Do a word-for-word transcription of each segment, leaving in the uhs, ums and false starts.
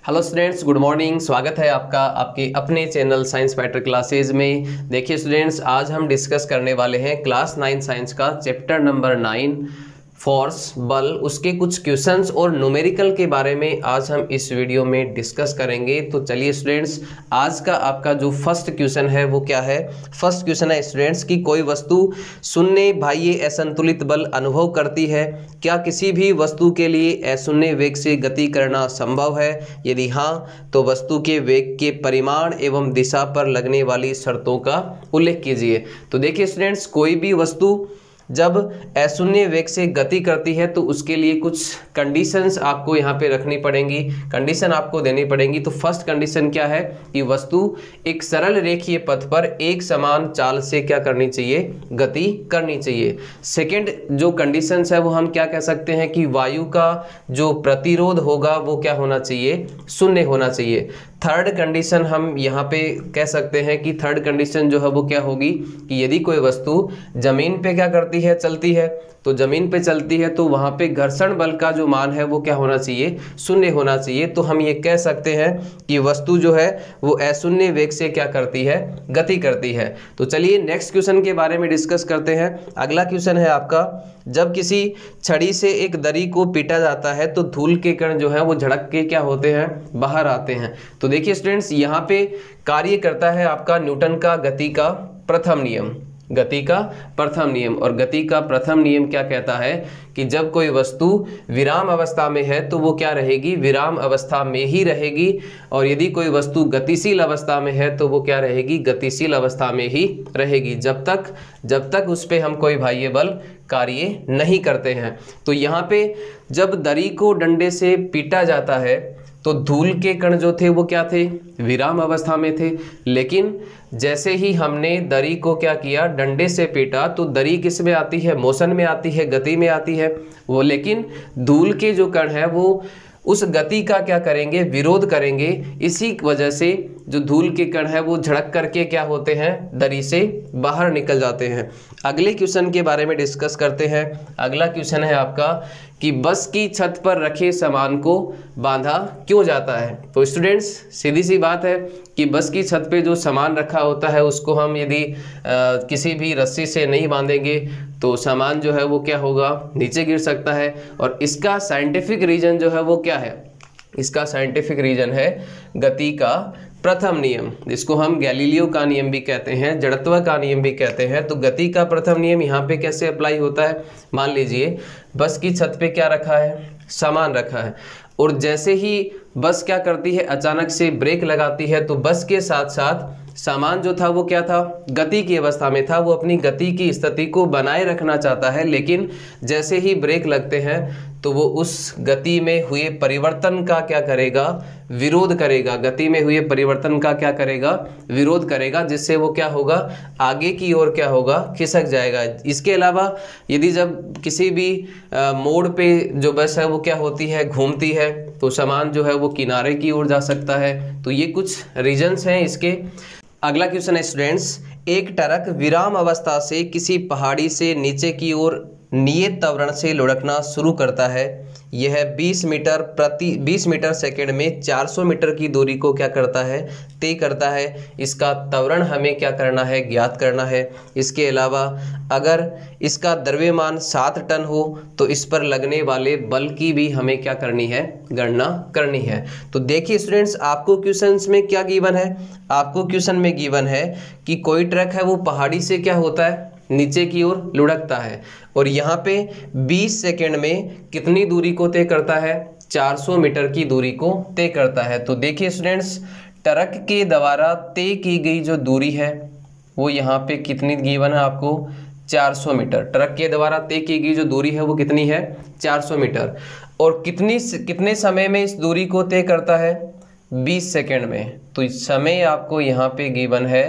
Hello students, good morning. स्वागत है आपका आपके अपने चैनल साइंस फाइटर क्लासेज में। देखिए स्टूडेंट्स, आज हम डिस्कस करने वाले हैं क्लास नाइन साइंस का चैप्टर नंबर नाइन फोर्स बल, उसके कुछ क्वेश्चंस और न्यूमेरिकल के बारे में आज हम इस वीडियो में डिस्कस करेंगे। तो चलिए स्टूडेंट्स, आज का आपका जो फर्स्ट क्वेश्चन है वो क्या है। फर्स्ट क्वेश्चन है स्टूडेंट्स कि कोई वस्तु शून्य बाह्य असंतुलित बल अनुभव करती है, क्या किसी भी वस्तु के लिए अशून्य वेग से गति करना संभव है? यदि हाँ, तो वस्तु के वेग के परिमाण एवं दिशा पर लगने वाली शर्तों का उल्लेख कीजिए। तो देखिए स्टूडेंट्स, कोई भी वस्तु जब अशून्य वेग से गति करती है तो उसके लिए कुछ कंडीशंस आपको यहाँ पे रखनी पड़ेंगी, कंडीशन आपको देनी पड़ेंगी। तो फर्स्ट कंडीशन क्या है कि वस्तु एक सरल रेखीय पथ पर एक समान चाल से क्या करनी चाहिए, गति करनी चाहिए। सेकंड जो कंडीशंस है वो हम क्या कह सकते हैं कि वायु का जो प्रतिरोध होगा वो क्या होना चाहिए, शून्य होना चाहिए। थर्ड कंडीशन हम यहाँ पे कह सकते हैं कि थर्ड कंडीशन जो है वो क्या होगी कि यदि कोई वस्तु जमीन पे क्या करती है, चलती है, तो जमीन पे चलती है तो वहाँ पे घर्षण बल का जो मान है वो क्या होना चाहिए, शून्य होना चाहिए। तो हम ये कह सकते हैं कि वस्तु जो है वो अशून्य वेग से क्या करती है, गति करती है। तो चलिए नेक्स्ट क्वेश्चन के बारे में डिस्कस करते हैं। अगला क्वेश्चन है आपका, जब किसी छड़ी से एक दरी को पीटा जाता है तो धूल के कण जो है वो झड़क के क्या होते हैं, बाहर आते हैं। तो देखिए स्टूडेंट्स, यहाँ पे कार्य करता है आपका न्यूटन का गति का प्रथम नियम, गति का प्रथम नियम। और गति का प्रथम नियम क्या कहता है कि जब कोई वस्तु विराम अवस्था में है तो वो क्या रहेगी, विराम अवस्था में ही रहेगी। और यदि कोई वस्तु गतिशील अवस्था में है तो वो क्या रहेगी, गतिशील अवस्था में ही रहेगी, जब तक जब तक उस पर हम कोई बाह्य बल कार्य नहीं करते हैं। तो यहाँ पे जब दरी को डंडे से पीटा जाता है तो धूल के कण जो थे वो क्या थे, विराम अवस्था में थे। लेकिन जैसे ही हमने दरी को क्या किया, डंडे से पीटा, तो दरी किस में आती है, मोशन में आती है, गति में आती है वो। लेकिन धूल के जो कण है वो उस गति का क्या करेंगे, विरोध करेंगे। इसी वजह से जो धूल के कण है वो झड़क करके क्या होते हैं, दरी से बाहर निकल जाते हैं। अगले क्वेश्चन के बारे में डिस्कस करते हैं। अगला क्वेश्चन है आपका कि बस की छत पर रखे सामान को बांधा क्यों जाता है। तो स्टूडेंट्स, सीधी सी बात है कि बस की छत पे जो सामान रखा होता है उसको हम यदि आ, किसी भी रस्सी से नहीं बांधेंगे तो सामान जो है वो क्या होगा, नीचे गिर सकता है। और इसका साइंटिफिक रीजन जो है वो क्या है, इसका साइंटिफिक रीजन है गति का प्रथम नियम, जिसको हम गैलीलियो का नियम भी कहते हैं, जड़त्व का नियम भी कहते हैं। तो गति का प्रथम नियम यहाँ पे कैसे अप्लाई होता है, मान लीजिए बस की छत पे क्या रखा है, सामान रखा है, और जैसे ही बस क्या करती है, अचानक से ब्रेक लगाती है, तो बस के साथ साथ सामान जो था वो क्या था, गति की अवस्था में था। वो अपनी गति की स्थिति को बनाए रखना चाहता है, लेकिन जैसे ही ब्रेक लगते हैं तो वो उस गति में हुए परिवर्तन का क्या करेगा, विरोध करेगा। गति में हुए परिवर्तन का क्या करेगा, विरोध करेगा, जिससे वो क्या होगा, आगे की ओर क्या होगा, खिसक जाएगा। इसके अलावा यदि जब किसी भी आ, मोड़ पे जो बस है वो क्या होती है, घूमती है, तो सामान जो है वो किनारे की ओर जा सकता है। तो ये कुछ रीजंस हैं इसके। अगला क्वेश्चन है स्टूडेंट्स, एक ट्रक विराम अवस्था से किसी पहाड़ी से नीचे की ओर नियत त्वरण से लुढ़कना शुरू करता है। यह बीस मीटर प्रति बीस मीटर सेकंड में चार सौ मीटर की दूरी को क्या करता है, तय करता है। इसका त्वरण हमें क्या करना है, ज्ञात करना है। इसके अलावा अगर इसका द्रव्यमान सात टन हो तो इस पर लगने वाले बल की भी हमें क्या करनी है, गणना करनी है। तो देखिए स्टूडेंट्स, आपको क्वेश्चंस में क्या गिवन है, आपको क्वेश्चन में गिवन है कि कोई ट्रक है वो पहाड़ी से क्या होता है, नीचे की ओर लुढ़कता है, और यहाँ पे बीस सेकंड में कितनी दूरी को तय करता है, चार सौ मीटर की दूरी को तय करता है। तो देखिए स्टूडेंट्स, ट्रक के द्वारा तय की गई जो दूरी है वो यहाँ पे कितनी गिवन है आपको, चार सौ मीटर। ट्रक के द्वारा तय की गई जो दूरी है वो कितनी है, चार सौ मीटर। और कितनी कितने समय में इस दूरी को तय करता है, बीस सेकंड में। तो समय आपको यहाँ पे गिवन है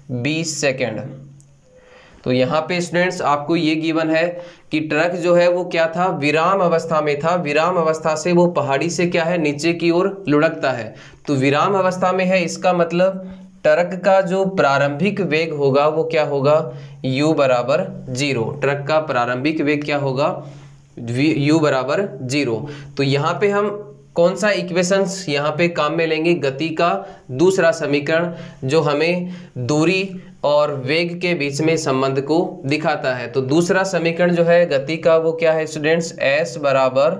बीस सेकंड। तो यहाँ पे स्टूडेंट्स आपको ये गिवन है कि ट्रक जो है वो क्या था, विराम अवस्था में था। विराम अवस्था से वो पहाड़ी से क्या है, नीचे की ओर लुढ़कता है। तो विराम अवस्था में है, इसका मतलब ट्रक का जो प्रारंभिक वेग होगा वो क्या होगा, u बराबर जीरो। ट्रक का प्रारंभिक वेग क्या होगा, u बराबर जीरो। तो यहाँ पे हम कौन सा इक्वेशंस यहाँ पे काम में लेंगे? गति का दूसरा समीकरण जो हमें दूरी और वेग के बीच में संबंध को दिखाता है। तो दूसरा समीकरण जो है गति का वो क्या है स्टूडेंट्स? s बराबर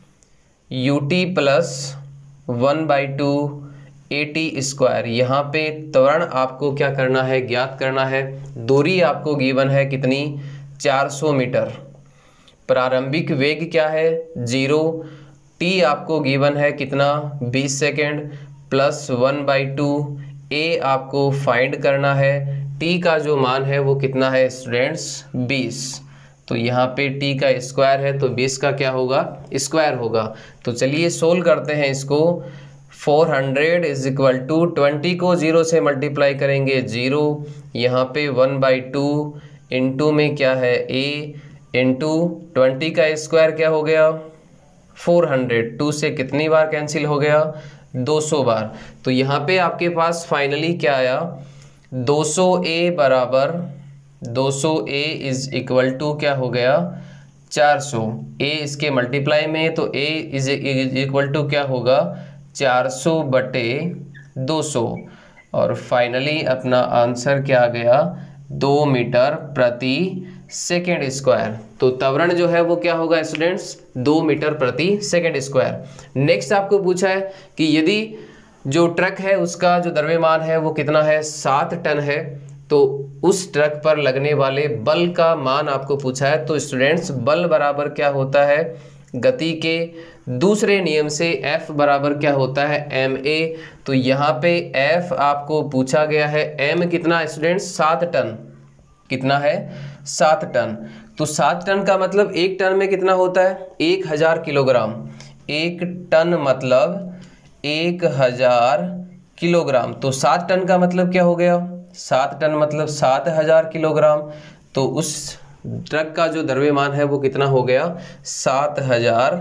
u t plus one by two a t square. यहाँ पे त्वरण आपको क्या करना है? ज्ञात करना है। दूरी आपको गिवन है कितनी? चार सौ मीटर। प्रारंभिक वेग क्या है? जीरो। टी आपको गिवन है कितना? बीस second plus one by two. A आपको फाइंड करना है। टी का जो मान है वो कितना है स्टूडेंट्स? बीस। तो यहाँ पे टी का स्क्वायर है तो बीस का क्या होगा? स्क्वायर होगा। तो चलिए सोल्व करते हैं इसको। Four hundred is equal to twenty को जीरो से मल्टीप्लाई करेंगे जीरो, यहाँ पे वन बाई टू इंटू में क्या है? ए इंटू ट्वेंटी का स्क्वायर क्या हो गया? Four hundred. टू से कितनी बार कैंसिल हो गया? दो सौ बार। तो यहाँ पे आपके पास फाइनली क्या आया? दो सौ ए बराबर दो सौ ए इज इक्वल टू क्या हो गया? चार सौ। ए इसके मल्टीप्लाई में है तो ए इज इक्वल टू क्या होगा? चार सौ बटे दो सौ। और फाइनली अपना आंसर क्या आ गया? दो मीटर प्रति सेकेंड स्क्वायर। तो त्वरण जो है वो क्या होगा स्टूडेंट्स? दो मीटर प्रति सेकेंड स्क्वायर। नेक्स्ट आपको पूछा है कि यदि जो ट्रक है उसका जो द्रव्यमान है वो कितना है? सात टन है, तो उस ट्रक पर लगने वाले बल का मान आपको पूछा है। तो स्टूडेंट्स बल बराबर क्या होता है? गति के दूसरे नियम से F बराबर क्या होता है? M a. तो यहाँ पे F आपको पूछा गया है, M कितना स्टूडेंट्स? सात टन। कितना है? सात टन। तो सात टन का मतलब एक टन में कितना होता है? एक हजार किलोग्राम। एक टन मतलब एक हजार किलोग्राम। तो सात टन का मतलब क्या हो गया? सात टन मतलब सात हजार किलोग्राम। तो उस ट्रक का जो द्रव्यमान है वो कितना हो गया? सात हजार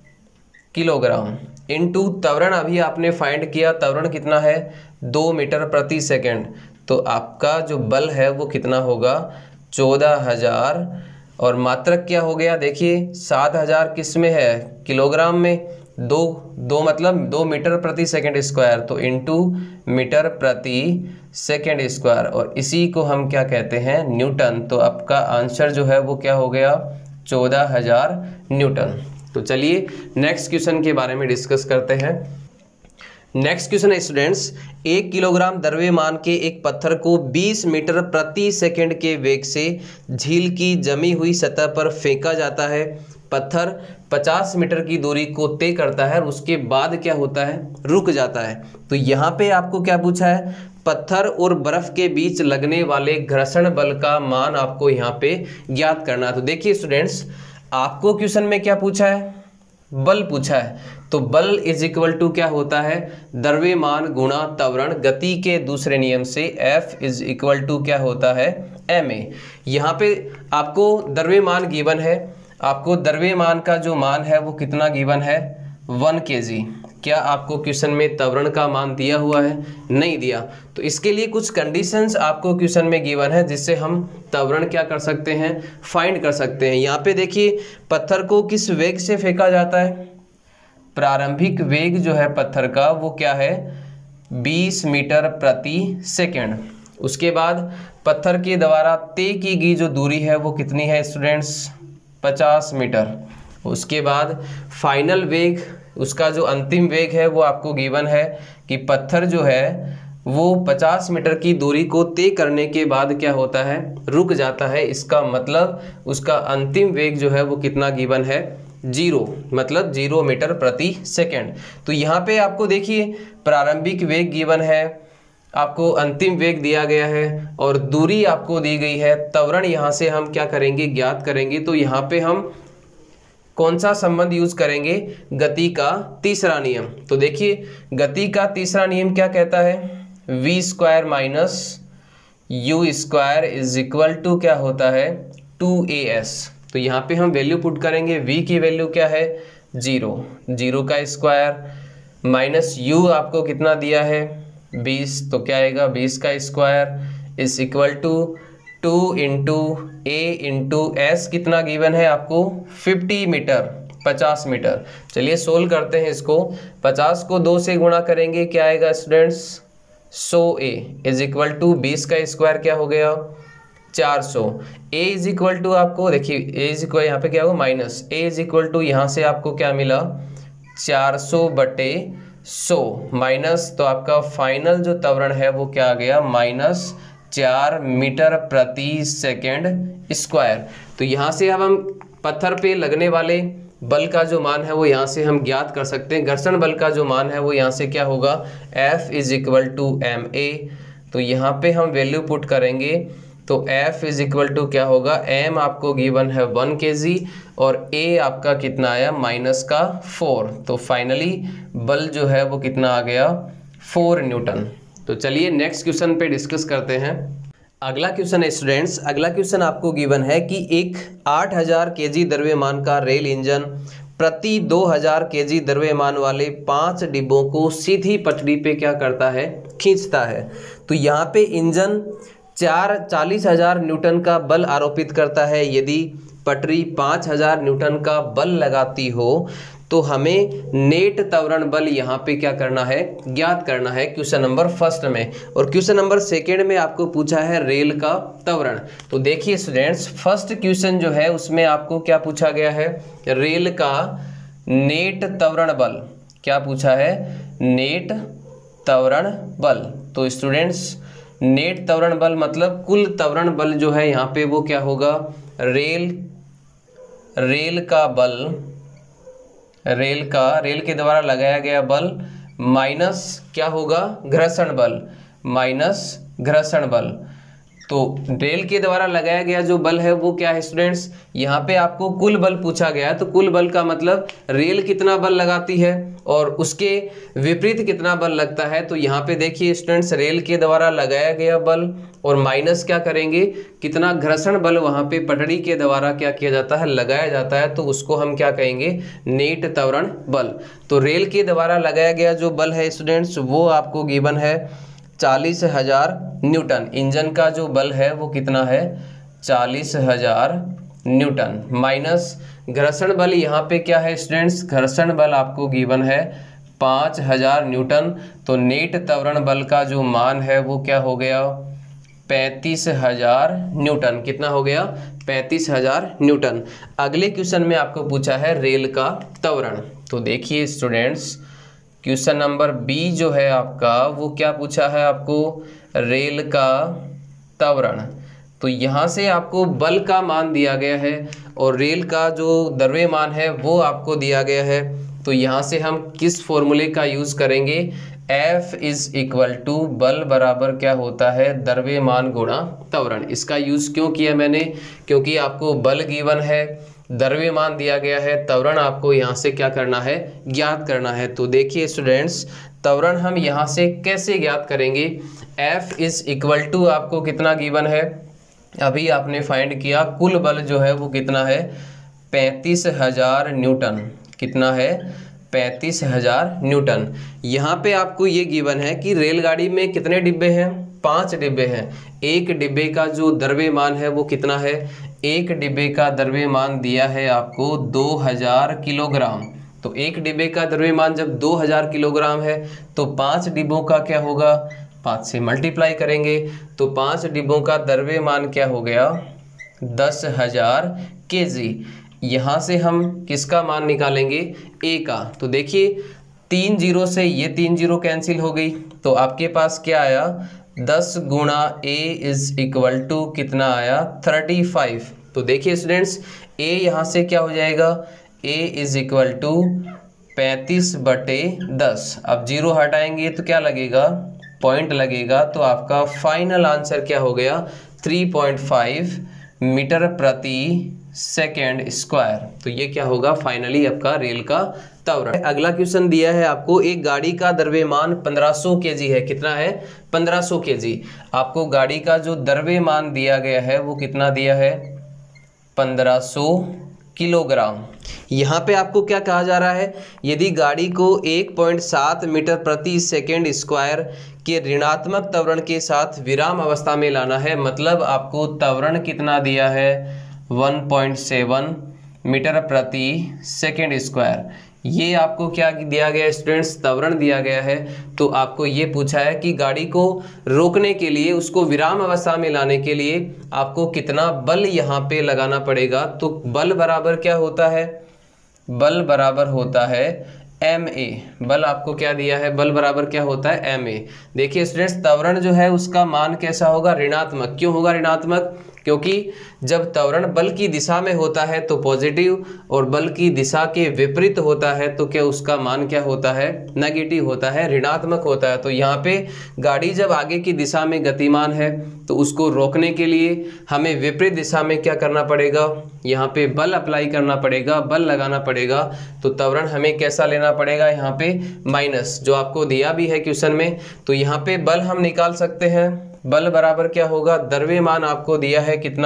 किलोग्राम। इनटू त्वरण अभी आपने फाइंड किया, त्वरण कितना है? दो मीटर प्रति सेकेंड। तो आपका जो बल है वो कितना होगा? चौदह हजार। और मात्रक क्या हो गया? देखिए सात हजार किस में है? किलोग्राम में। दो दो मतलब दो मीटर प्रति सेकेंड स्क्वायर, तो इनटू मीटर प्रति सेकेंड स्क्वायर, और इसी को हम क्या कहते हैं? न्यूटन। तो आपका आंसर जो है वो क्या हो गया? चौदह हजार न्यूटन। तो चलिए नेक्स्ट क्वेश्चन के बारे में डिस्कस करते हैं। नेक्स्ट क्वेश्चन है स्टूडेंट्स, एक किलोग्राम द्रव्यमान के एक पत्थर को बीस मीटर प्रति सेकंड के वेग से झील की जमी हुई सतह पर फेंका जाता है। पत्थर पचास मीटर की दूरी को तय करता है और उसके बाद क्या होता है? रुक जाता है। तो यहाँ पे आपको क्या पूछा है? पत्थर और बर्फ के बीच लगने वाले घर्षण बल का मान आपको यहाँ पे ज्ञात करना है। तो देखिए स्टूडेंट्स, आपको क्वेश्चन में क्या पूछा है? बल पूछा है। तो बल इज इक्वल टू क्या होता है? द्रव्यमान गुणा त्वरण। गति के दूसरे नियम से F इज इक्वल टू क्या होता है? M a. यहाँ पे आपको द्रव्यमान गिवन है, आपको द्रव्यमान का जो मान है वो कितना गिवन है? वन के जी। क्या आपको क्वेश्चन में त्वरण का मान दिया हुआ है? नहीं दिया। तो इसके लिए कुछ कंडीशंस आपको क्वेश्चन में गिवन है जिससे हम त्वरण क्या कर सकते हैं? फाइंड कर सकते हैं। यहाँ पे देखिए पत्थर को किस वेग से फेंका जाता है? प्रारंभिक वेग जो है पत्थर का वो क्या है? बीस मीटर प्रति सेकेंड। उसके बाद पत्थर के द्वारा तय की गई जो दूरी है वो कितनी है स्टूडेंट्स? पचास मीटर। उसके बाद फाइनल वेग, उसका जो अंतिम वेग है वो आपको गिवन है कि पत्थर जो है वो पचास मीटर की दूरी को तय करने के बाद क्या होता है? रुक जाता है। इसका मतलब उसका अंतिम वेग जो है वो कितना गिवन है? जीरो, मतलब जीरो मीटर प्रति सेकेंड। तो यहाँ पे आपको देखिए प्रारंभिक वेग गिवन है, आपको अंतिम वेग दिया गया है और दूरी आपको दी गई है। त्वरण यहाँ से हम क्या करेंगे? ज्ञात करेंगे। तो यहाँ पे हम कौन सा संबंध यूज करेंगे? गति का तीसरा नियम। तो देखिए गति का तीसरा नियम क्या कहता है? V square minus u square is equal to क्या होता है? Two a s. तो यहाँ पे हम वैल्यू पुट करेंगे। v की वैल्यू क्या है? जीरो। जीरो का स्क्वायर माइनस u आपको कितना दिया है? बीस। तो क्या आएगा? बीस का square is equal to two into a into s कितना गिवन है आपको? Fifty metre. पचास मीटर। चलिए सोल्व करते हैं इसको। पचास को दो से गुणा करेंगे, क्या आएगा स्टूडेंट्स, सौ ए इज इक्वल टू बीस का स्क्वायर क्या हो गया, चार सौ। ए इज इक्वल टू आपको देखिए ए इज इक्वल यहाँ पे क्या होगा minus, a is equal to यहाँ से आपको क्या मिला, चार सौ बटे सौ माइनस, तो आपका फाइनल जो त्वरण है वो क्या आ गया, माइनस चार मीटर प्रति सेकेंड स्क्वायर। तो यहाँ से अब हम पत्थर पे लगने वाले बल का जो मान है वो यहाँ से हम ज्ञात कर सकते हैं। घर्षण बल का जो मान है वो यहाँ से क्या होगा, F is equal to m a. तो यहाँ पे हम वैल्यू पुट करेंगे तो F इज इक्वल टू क्या होगा, m आपको गिवन है वन के जी और a आपका कितना आया, माइनस का फोर। तो फाइनली बल जो है वो कितना आ गया, फोर न्यूटन। तो चलिए नेक्स्ट क्वेश्चन पे डिस्कस करते हैं। अगला क्वेश्चन है स्टूडेंट्स, अगला क्वेश्चन आपको गिवन है कि एक आठ हज़ार केजी द्रव्यमान का रेल इंजन प्रति दो हज़ार केजी द्रव्यमान वाले पांच डिब्बों को सीधी पटरी पे क्या करता है, खींचता है। तो यहाँ पे इंजन चार चालीस हजार न्यूटन का बल आरोपित करता है। यदि पटरी पाँच हजार न्यूटन का बल लगाती हो तो हमें नेट त्वरण बल यहाँ पे क्या करना है, ज्ञात करना है, क्वेश्चन नंबर फर्स्ट में। और क्वेश्चन नंबर सेकेंड में आपको पूछा है रेल का त्वरण। तो देखिए स्टूडेंट्स, फर्स्ट क्वेश्चन जो है उसमें आपको क्या पूछा गया है, रेल का नेट त्वरण बल। क्या पूछा है, नेट त्वरण बल। तो स्टूडेंट्स नेट त्वरण बल मतलब कुल त्वरण बल जो है यहाँ पे वो क्या होगा, रेल रेल का बल, रेल का रेल के द्वारा लगाया गया बल माइनस क्या होगा, घर्षण बल, माइनस घर्षण बल। तो रेल के द्वारा लगाया गया जो बल है वो क्या है स्टूडेंट्स, यहाँ पे आपको कुल बल पूछा गया है। तो कुल बल का मतलब रेल कितना बल लगाती है और उसके विपरीत कितना बल लगता है। तो यहाँ पे देखिए स्टूडेंट्स, रेल के द्वारा लगाया गया बल और माइनस क्या करेंगे, कितना घर्षण बल वहाँ पे पटड़ी के द्वारा क्या किया जाता है, लगाया जाता है। तो उसको हम क्या कहेंगे, नेट त्वरण बल। तो रेल के द्वारा लगाया गया जो बल है स्टूडेंट्स वो आपको गिवन है चालीस हजार न्यूटन। इंजन का जो बल है वो कितना है, चालीस हजार न्यूटन, माइनस घर्षण बल यहाँ पे क्या है स्टूडेंट्स, घर्षण बल आपको गिवन है पाँच हजार न्यूटन। तो नेट त्वरण बल का जो मान है वो क्या हो गया, पैंतीस हजार न्यूटन। कितना हो गया, पैंतीस हजार न्यूटन। अगले क्वेश्चन में आपको पूछा है रेल का त्वरण। तो देखिए स्टूडेंट्स, क्वेश्चन नंबर बी जो है आपका वो क्या पूछा है आपको, रेल का त्वरण। तो यहाँ से आपको बल का मान दिया गया है और रेल का जो द्रव्यमान है वो आपको दिया गया है। तो यहाँ से हम किस फॉर्मूले का यूज़ करेंगे, F इज इक्वल टू बल बराबर क्या होता है, द्रव्यमान गुणा त्वरण। इसका यूज़ क्यों किया मैंने, क्योंकि आपको बल गिवन है, द्रव्यमान दिया गया है, त्वरण आपको यहाँ से क्या करना है, ज्ञात करना है। तो देखिए स्टूडेंट्स, त्वरण हम यहाँ से कैसे ज्ञात करेंगे, F इज इक्वल टू आपको कितना गिवन है, अभी आपने फाइंड किया, कुल बल जो है वो कितना है, पैंतीस हजार न्यूटन। कितना है, पैंतीस हजार न्यूटन। यहाँ पे आपको ये गिवन है कि रेलगाड़ी में कितने डिब्बे हैं, पांच डिब्बे हैं। एक डिब्बे का जो द्रव्यमान है वो कितना है, एक डिब्बे का द्रव्यमान दिया है आपको दो हज़ार किलोग्राम। तो एक डिब्बे का द्रव्यमान जब दो हज़ार किलोग्राम है तो पांच डिब्बों का क्या होगा, पाँच से मल्टीप्लाई करेंगे तो पांच डिब्बों का द्रव्यमान क्या हो गया, दस हज़ार के जी। यहाँ से हम किसका मान निकालेंगे, ए का। तो देखिए तीन जीरो से ये तीन जीरो कैंसिल हो गई तो आपके पास क्या आया, दस गुणा ए इज इक्वल टू कितना आया, थर्टी फाइव। तो देखिए स्टूडेंट्स, ए यहाँ से क्या हो जाएगा, ए इज इक्वल टू पैंतीस बटे दस। अब जीरो हटाएंगे तो क्या लगेगा, पॉइंट लगेगा। तो आपका फाइनल आंसर क्या हो गया, थ्री पॉइंट फाइव मीटर प्रति सेकेंड स्क्वायर। तो ये क्या होगा, फाइनली आपका रेल का त्वरण। अगला क्वेश्चन दिया है आपको, एक गाड़ी का द्रव्यमान पंद्रह सौ केजी है। कितना है, पंद्रह सौ केजी। आपको गाड़ी का जो द्रव्यमान दिया गया है वो कितना दिया है, पंद्रह सौ किलोग्राम। यहाँ पे आपको क्या कहा जा रहा है, यदि गाड़ी को एक पॉइंट सात मीटर प्रति सेकेंड स्क्वायर के ऋणात्मक त्वरण के साथ विराम अवस्था में लाना है, मतलब आपको त्वरण कितना दिया है, वन पॉइंट सेवन मीटर प्रति सेकेंड स्क्वायर। ये आपको क्या दिया गया है स्टूडेंट्स, त्वरण दिया गया है। तो आपको ये पूछा है कि गाड़ी को रोकने के लिए, उसको विराम अवस्था में लाने के लिए आपको कितना बल यहाँ पे लगाना पड़ेगा। तो बल बराबर क्या होता है, बल बराबर होता है एम ए। बल आपको क्या दिया है, बल बराबर क्या होता है एम ए। देखिए स्टूडेंट्स, त्वरण जो है उसका मान कैसा होगा, ऋणात्मक। क्यों होगा ऋणात्मक, क्योंकि जब त्वरण बल की दिशा में होता है तो पॉजिटिव, और बल की दिशा के विपरीत होता है तो क्या उसका मान क्या होता है, नेगेटिव होता है, ऋणात्मक होता है। तो यहाँ पे गाड़ी जब आगे की दिशा में गतिमान है तो उसको रोकने के लिए हमें विपरीत दिशा में क्या करना पड़ेगा, यहाँ पे बल अप्लाई करना पड़ेगा, बल लगाना पड़ेगा। तो त्वरण हमें कैसा लेना पड़ेगा, यहाँ पे माइनस, जो आपको दिया भी है क्वेश्चन में। तो यहाँ पे बल हम निकाल सकते हैं। बल बराबर क्या होगा, द्रव्यमान आपको दिया है कितना,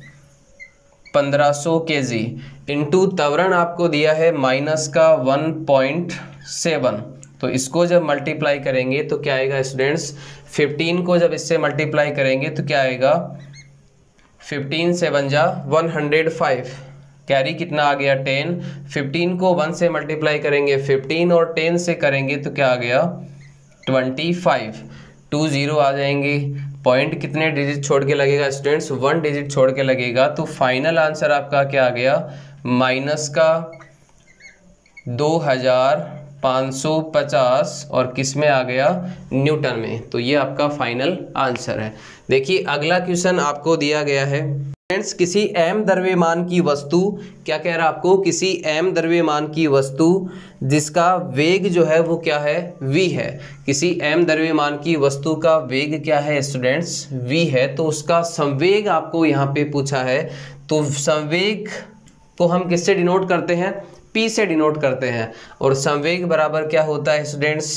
पंद्रह सौ केजी, इंटू त्वरण आपको दिया है माइनस का वन पॉइंट सेवन। तो इसको जब मल्टीप्लाई करेंगे तो क्या आएगा स्टूडेंट्स, फिफ्टीन को जब इससे मल्टीप्लाई करेंगे तो क्या आएगा, फिफ्टीन सेवन जा वन हंड्रेड फाइव, कैरी कितना आ गया टेन। फिफ्टीन को वन से मल्टीप्लाई करेंगे फिफ्टीन, और टेन से करेंगे तो क्या आ गया ट्वेंटी फाइव। टू जीरो आ जाएंगे। पॉइंट कितने डिजिट छोड़ के लगेगा स्टूडेंट्स, वन डिजिट छोड़ के लगेगा। तो फाइनल आंसर आपका क्या आ गया, माइनस का दो हजार पाँच सौ पचास, और किस में आ गया, न्यूटन में। तो ये आपका फाइनल आंसर है। देखिए अगला क्वेश्चन आपको दिया गया है फ्रेंड्स, किसी एम द्रव्यमान की वस्तु, क्या कह रहा है आपको, किसी एम द्रव्यमान की वस्तु जिसका वेग जो है वो क्या है, v है। किसी एम द्रव्यमान की वस्तु का वेग क्या है स्टूडेंट्स, v है। तो उसका संवेग आपको यहाँ पे पूछा है। तो संवेग को हम किससे डिनोट करते हैं, p से डिनोट करते हैं। और संवेग बराबर क्या होता है स्टूडेंट्स,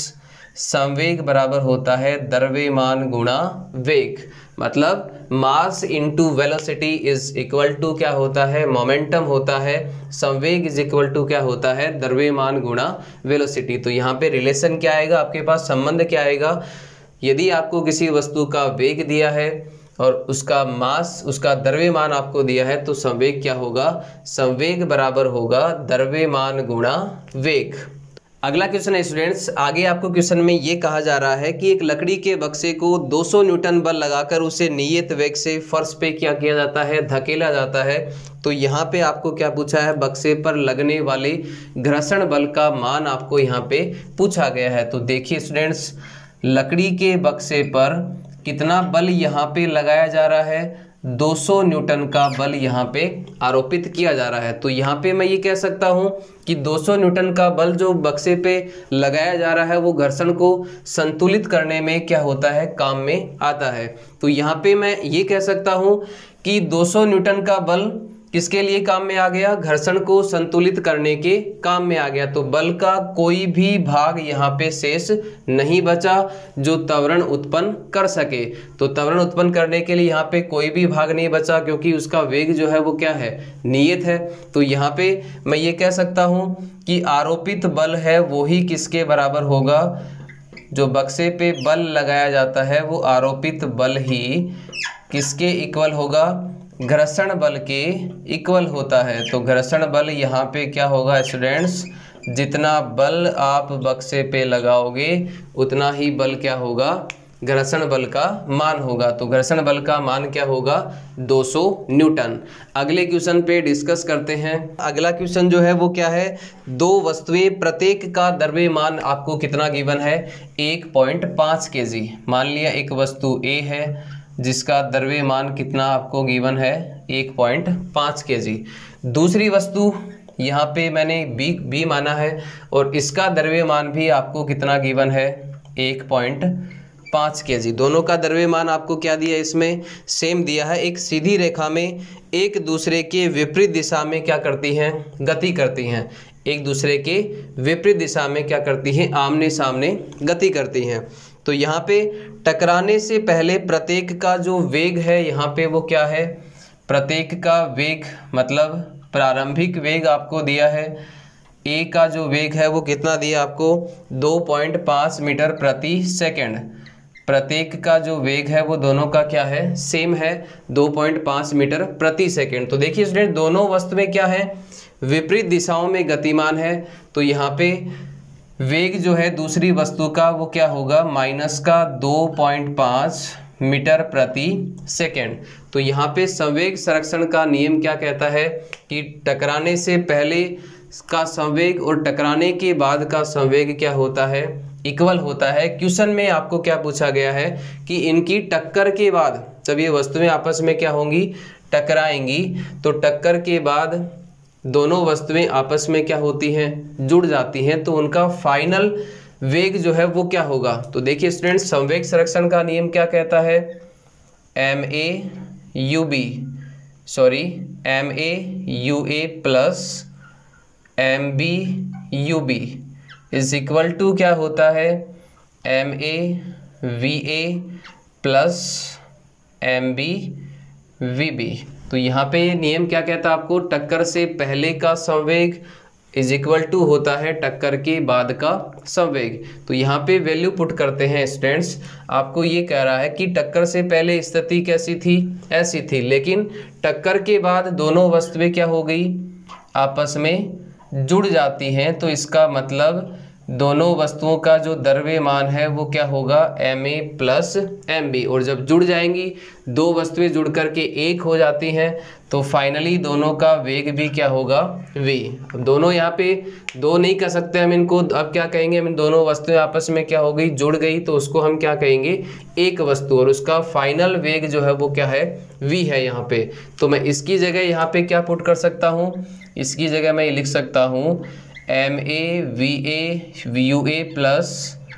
संवेग बराबर होता है द्रव्यमान गुणा वेग। मतलब mass into velocity is equal to क्या होता है, मोमेंटम होता है। संवेग इज इक्वल टू क्या होता है, द्रव्यमान गुणा वेलोसिटी। तो यहाँ पे रिलेशन क्या आएगा आपके पास, संबंध क्या आएगा, यदि आपको किसी वस्तु का वेग दिया है और उसका मास, उसका द्रव्यमान आपको दिया है, तो संवेग क्या होगा, संवेग बराबर होगा द्रव्यमान गुणा वेग। अगला क्वेश्चन है स्टूडेंट्स, आगे आपको क्वेश्चन में ये कहा जा रहा है कि एक लकड़ी के बक्से को दो सौ न्यूटन बल लगाकर उसे नियत वेग से फर्श पे क्या किया जाता है, धकेला जाता है। तो यहाँ पे आपको क्या पूछा है, बक्से पर लगने वाले घर्षण बल का मान आपको यहाँ पे पूछा गया है। तो देखिए स्टूडेंट्स, लकड़ी के बक्से पर कितना बल यहाँ पे लगाया जा रहा है, दो सौ न्यूटन का बल यहाँ पे आरोपित किया जा रहा है। तो यहाँ पे मैं ये कह सकता हूँ कि दो सौ न्यूटन का बल जो बक्से पे लगाया जा रहा है वो घर्षण को संतुलित करने में क्या होता है, काम में आता है। तो यहाँ पे मैं ये कह सकता हूँ कि दो सौ न्यूटन का बल किसके लिए काम में आ गया, घर्षण को संतुलित करने के काम में आ गया। तो बल का कोई भी भाग यहाँ पे शेष नहीं बचा जो त्वरण उत्पन्न कर सके। तो त्वरण उत्पन्न करने के लिए यहाँ पे कोई भी भाग नहीं बचा, क्योंकि उसका वेग जो है वो क्या है, नियत है। तो यहाँ पे मैं ये कह सकता हूँ कि आरोपित बल है वो ही किसके बराबर होगा, जो बक्से पे बल लगाया जाता है वो आरोपित बल ही किसके इक्वल होगा, घर्षण बल के इक्वल होता है। तो घर्षण बल यहाँ पे क्या होगा स्टूडेंट्स, जितना बल आप बक्से पे लगाओगे उतना ही बल क्या होगा, घर्षण बल का मान होगा। तो घर्षण बल का मान क्या होगा, दो सौ न्यूटन। अगले क्वेश्चन पे डिस्कस करते हैं। अगला क्वेश्चन जो है वो क्या है, दो वस्तुएं प्रत्येक का द्रव्यमान आपको कितना गिवन है, एक पॉइंट पाँच केजी। मान लिया एक वस्तु ए है जिसका द्रव्यमान कितना आपको गिवन है, एक पॉइंट पाँच केजी। दूसरी वस्तु यहाँ पे मैंने बी बी माना है और इसका द्रव्यमान भी आपको कितना गिवन है, एक पॉइंट पाँच केजी। दोनों का द्रव्यमान आपको क्या दिया है, इसमें सेम दिया है। एक सीधी रेखा में एक दूसरे के विपरीत दिशा में क्या करती हैं, गति करती हैं। एक दूसरे के विपरीत दिशा में क्या करती हैं, आमने सामने गति करती हैं। तो यहाँ पे टकराने से पहले प्रत्येक का जो वेग है यहाँ पे वो क्या है, प्रत्येक का वेग मतलब प्रारंभिक वेग आपको दिया है। ए का जो वेग है वो कितना दिया आपको, दो पॉइंट पाँच मीटर प्रति सेकंड। प्रत्येक का जो वेग है वो दोनों का क्या है, सेम है, दो पॉइंट पाँच मीटर प्रति सेकंड। तो देखिए स्टूडेंट, दोनों वस्तु में क्या है, विपरीत दिशाओं में गतिमान है तो यहाँ पे वेग जो है दूसरी वस्तु का वो क्या होगा, माइनस का दो पॉइंट पाँच मीटर प्रति सेकेंड। तो यहाँ पे संवेग संरक्षण का नियम क्या कहता है कि टकराने से पहले का संवेग और टकराने के बाद का संवेग क्या होता है, इक्वल होता है। क्वेश्चन में आपको क्या पूछा गया है कि इनकी टक्कर के बाद जब ये वस्तुएं आपस में क्या होंगी, टकराएंगी, तो टक्कर के बाद दोनों वस्तुएं आपस में क्या होती हैं, जुड़ जाती हैं, तो उनका फाइनल वेग जो है वो क्या होगा। तो देखिए स्टूडेंट्स, संवेग संरक्षण का नियम क्या कहता है, m a u b sorry m a u a plus m b u b is equal to क्या होता है, m a v a plus m b v b. तो यहाँ पे नियम क्या कहता है आपको, टक्कर से पहले का संवेग इज इक्वल टू होता है टक्कर के बाद का संवेग। तो यहाँ पे वैल्यू पुट करते हैं स्टूडेंट्स। आपको ये कह रहा है कि टक्कर से पहले स्थिति कैसी थी, ऐसी थी, लेकिन टक्कर के बाद दोनों वस्तुएं क्या हो गई, आपस में जुड़ जाती हैं। तो इसका मतलब दोनों वस्तुओं का जो द्रव्यमान है वो क्या होगा, m a plus m b. और जब जुड़ जाएंगी, दो वस्तुएं जुड़ करके एक हो जाती हैं, तो फाइनली दोनों का वेग भी क्या होगा, v। अब दोनों यहाँ पे दो नहीं कह सकते हम इनको, अब क्या कहेंगे, हम इन दोनों वस्तुएं आपस में क्या हो गई, जुड़ गई, तो उसको हम क्या कहेंगे, एक वस्तु, और उसका फाइनल वेग जो है वो क्या है, v है यहाँ पे। तो मैं इसकी जगह यहाँ पे क्या पुट कर सकता हूँ, इसकी जगह मैं लिख सकता हूँ m a v a u a plus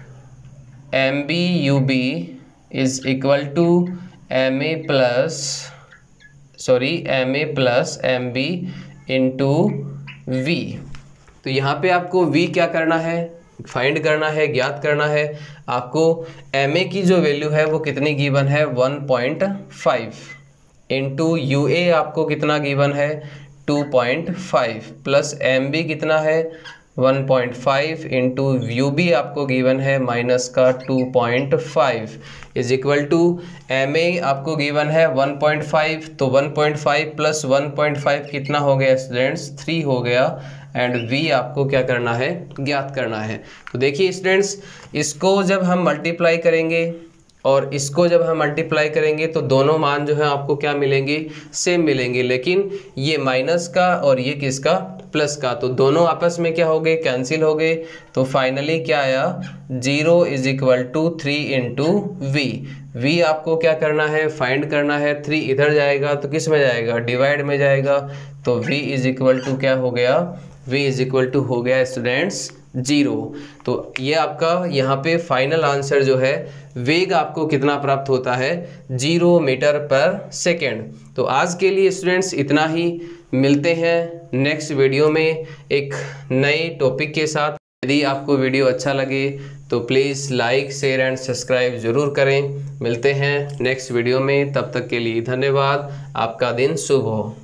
m b u b is equal to m a plus sorry m a plus m b into v. तो यहाँ पे आपको v क्या करना है, फाइंड करना है, ज्ञात करना है। आपको एम ए की जो वैल्यू है वो कितनी गिवन है, one point five into u a आपको कितना गिवन है, two point five plus m b कितना है, one point five into u b आपको गिवन है माइनस का two point five is equal to m a आपको गिवन है वन पॉइंट फाइव। तो one point five plus one point five कितना हो गया स्टूडेंट्स, थ्री हो गया। एंड v आपको क्या करना है, ज्ञात करना है। तो देखिए स्टूडेंट्स, इसको जब हम मल्टीप्लाई करेंगे और इसको जब हम मल्टीप्लाई करेंगे तो दोनों मान जो है आपको क्या मिलेंगे, सेम मिलेंगे, लेकिन ये माइनस का और ये किसका, प्लस का, तो दोनों आपस में क्या हो गए, कैंसिल हो गए। तो फाइनली क्या आया, zero is equal to three into v. V आपको क्या करना है, फाइंड करना है। थ्री इधर जाएगा तो किस में जाएगा, डिवाइड में जाएगा। तो v इज इक्वल टू क्या हो गया, v इज इक्वल टू हो गया स्टूडेंट्स जीरो। तो ये आपका यहाँ पे फाइनल आंसर जो है, वेग आपको कितना प्राप्त होता है, जीरो मीटर पर सेकेंड। तो आज के लिए स्टूडेंट्स इतना ही, मिलते हैं नेक्स्ट वीडियो में एक नए टॉपिक के साथ। यदि आपको वीडियो अच्छा लगे तो please like share and subscribe ज़रूर करें। मिलते हैं नेक्स्ट वीडियो में, तब तक के लिए धन्यवाद। आपका दिन शुभ हो।